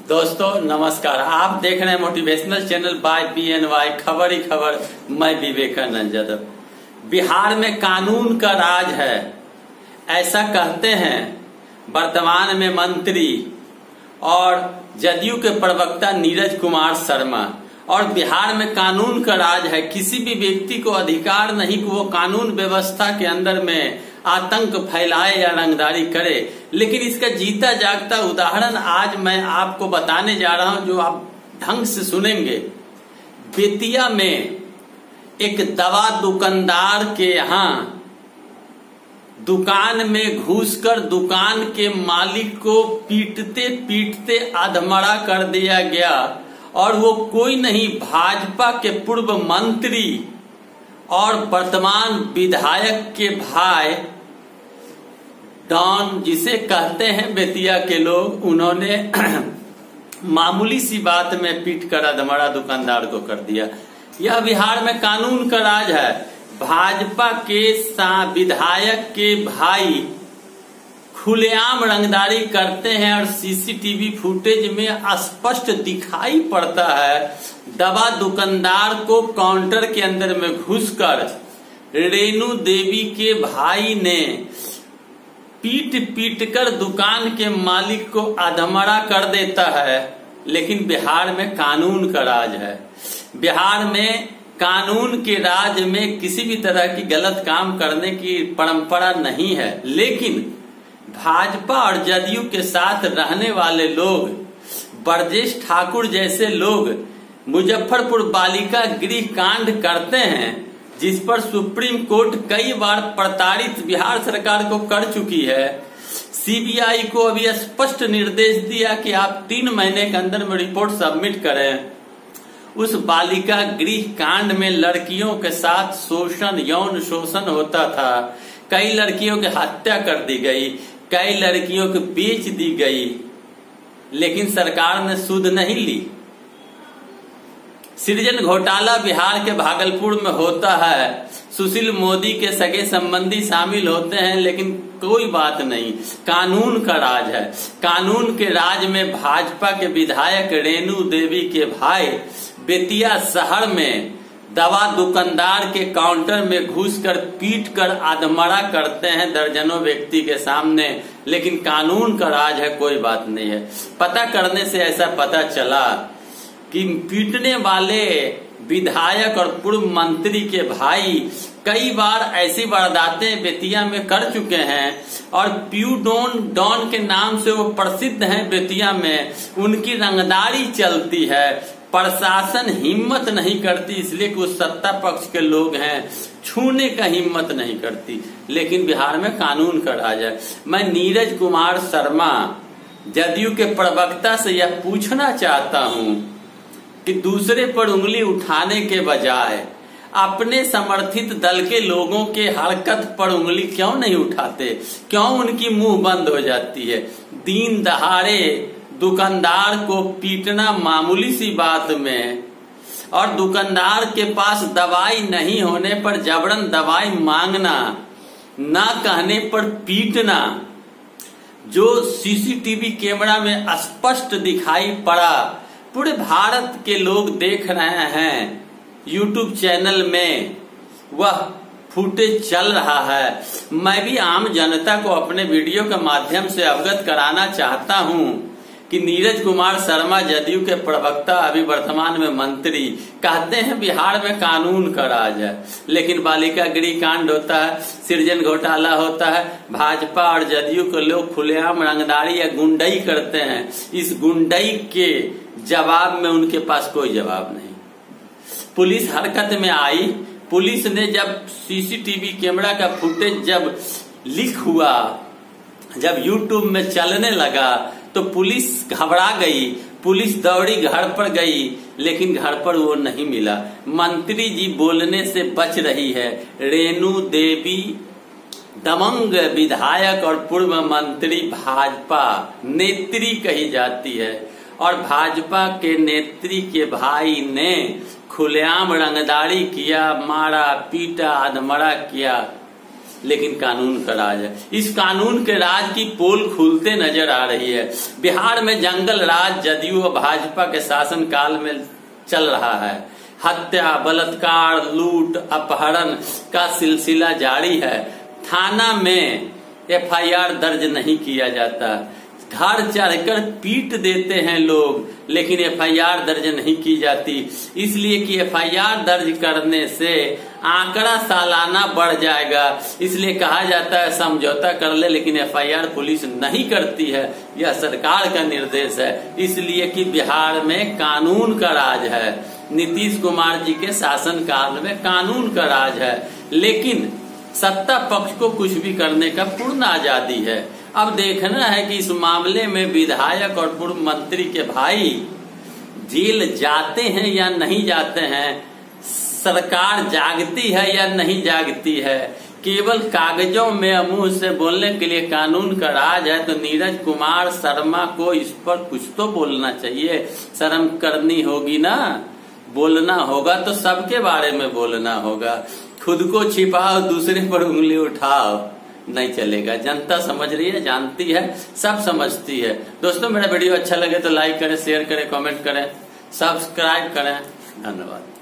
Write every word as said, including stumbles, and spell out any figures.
दोस्तों नमस्कार, आप देख रहे हैं motivational channel by B N Y खबर ही खबर। मैं विवेकानंद यादव। बिहार में कानून का राज है, ऐसा कहते हैं वर्तमान में मंत्री और जदयू के प्रवक्ता नीरज कुमार शर्मा। और बिहार में कानून का राज है, किसी भी व्यक्ति को अधिकार नहीं कि वो कानून व्यवस्था के अंदर में आतंक फैलाए या रंगदारी करे। लेकिन इसका जीता जागता उदाहरण आज मैं आपको बताने जा रहा हूं, जो आप ढंग से सुनेंगे। बेतिया में एक दवा दुकानदार के यहां दुकान में घुसकर दुकान के मालिक को पीटते पीटते अधमरा कर दिया गया। और वो कोई नहीं, भाजपा के पूर्व मंत्री और वर्तमान विधायक के भाई डॉन, जिसे कहते हैं बेतिया के लोग, उन्होंने मामूली सी बात में पीट कर अधमरा दुकानदार को कर दिया। यह बिहार में कानून का राज है। भाजपा के विधायक के भाई खुलेआम रंगदारी करते हैं और सीसीटीवी फुटेज में स्पष्ट दिखाई पड़ता है दवा दुकानदार को काउंटर के अंदर में घुसकर रेणु देवी के भाई ने पीट पीट कर दुकान के मालिक को अधमरा कर देता है। लेकिन बिहार में कानून का राज है। बिहार में कानून के राज में किसी भी तरह की गलत काम करने की परंपरा नहीं है। लेकिन भाजपा और जदयू के साथ रहने वाले लोग, ब्रजेश ठाकुर जैसे लोग मुजफ्फरपुर बालिका गृह कांड करते हैं, जिस पर सुप्रीम कोर्ट कई बार प्रताड़ित बिहार सरकार को कर चुकी है। सीबीआई को अभी स्पष्ट निर्देश दिया कि आप तीन महीने के अंदर में रिपोर्ट सबमिट करें। उस बालिका गृह कांड में लड़कियों के साथ शोषण, यौन शोषण होता था। कई लड़कियों की हत्या कर दी गई, कई लड़कियों को बेच दी गई, लेकिन सरकार ने सुध नहीं ली। सृजन घोटाला बिहार के भागलपुर में होता है, सुशील मोदी के सगे संबंधी शामिल होते हैं, लेकिन कोई बात नहीं, कानून का राज है। कानून के राज में भाजपा के विधायक रेणु देवी के भाई बेतिया शहर में दवा दुकानदार के काउंटर में घुसकर पीट कर अधमरा करते हैं दर्जनों व्यक्ति के सामने। लेकिन कानून का राज है, कोई बात नहीं है। पता करने से ऐसा पता चला कि पीटने वाले विधायक और पूर्व मंत्री के भाई कई बार ऐसी वारदातें बेतिया में कर चुके हैं और प्यू डॉन डॉन के नाम से वो प्रसिद्ध हैं। बेतिया में उनकी रंगदारी चलती है। प्रशासन हिम्मत नहीं करती, इसलिए कि उस सत्ता पक्ष के लोग हैं, छूने का हिम्मत नहीं करती। लेकिन बिहार में कानून का राज है। मैं नीरज कुमार शर्मा जदयू के प्रवक्ता से यह पूछना चाहता हूं कि दूसरे पर उंगली उठाने के बजाय अपने समर्थित दल के लोगों के हरकत पर उंगली क्यों नहीं उठाते? क्यों उनकी मुंह बंद हो जाती है? दिन दहाड़े दुकानदार को पीटना मामूली सी बात में, और दुकानदार के पास दवाई नहीं होने पर जबरन दवाई मांगना, ना कहने पर पीटना, जो सीसीटीवी कैमरा में स्पष्ट दिखाई पड़ा। पूरे भारत के लोग देख रहे हैं, यूट्यूब चैनल में वह फुटेज चल रहा है। मैं भी आम जनता को अपने वीडियो के माध्यम से अवगत कराना चाहता हूं कि नीरज कुमार शर्मा जदयू के प्रवक्ता, अभी वर्तमान में मंत्री, कहते हैं बिहार में कानून का राज है। लेकिन बालिका गृह कांड होता है, सृजन घोटाला होता है, भाजपा और जदयू के लोग खुलेआम रंगदारी या गुंडई करते हैं। इस गुंडई के जवाब में उनके पास कोई जवाब नहीं। पुलिस हरकत में आई। पुलिस ने जब सीसीटीवी कैमरा का फुटेज जब लीक हुआ, जब यूट्यूब में चलने लगा, तो पुलिस घबरा गई। पुलिस दौड़ी, घर पर गई, लेकिन घर पर वो नहीं मिला। मंत्री जी बोलने से बच रही है। रेणु देवी दबंग विधायक और पूर्व मंत्री भाजपा नेत्री कही जाती है, और भाजपा के नेत्री के भाई ने खुलेआम रंगदारी किया, मारा पीटा अधमरा किया। लेकिन कानून का राज है। इस कानून के राज की पोल खुलते नजर आ रही है। बिहार में जंगल राज जदयू और भाजपा के शासन काल में चल रहा है। हत्या, बलात्कार, लूट, अपहरण का सिलसिला जारी है। थाना में एफ आई आर दर्ज नहीं किया जाता। घर चढ़कर पीट देते हैं लोग, लेकिन एफ आई आर दर्ज नहीं की जाती, इसलिए कि एफ आई आर दर्ज करने से आंकड़ा सालाना बढ़ जाएगा। इसलिए कहा जाता है समझौता कर ले, लेकिन एफ आई आर पुलिस नहीं करती है। यह सरकार का निर्देश है, इसलिए कि बिहार में कानून का राज है। नीतीश कुमार जी के शासन काल में कानून का राज है, लेकिन सत्ता पक्ष को कुछ भी करने का पूर्ण आजादी है। अब देखना है कि इस मामले में विधायक और पूर्व मंत्री के भाई जेल जाते हैं या नहीं जाते हैं, सरकार जागती है या नहीं जागती है। केवल कागजों में मुंह से बोलने के लिए कानून का राज है, तो नीरज कुमार शर्मा को इस पर कुछ तो बोलना चाहिए। शर्म करनी होगी ना, बोलना होगा तो सबके बारे में बोलना होगा। खुद को छिपाओ, दूसरे पर उंगली उठाओ, नहीं चलेगा। जनता समझ रही है, जानती है, सब समझती है। दोस्तों, मेरा वीडियो अच्छा लगे तो लाइक करें, शेयर करें, कमेंट करें, सब्सक्राइब करें। धन्यवाद।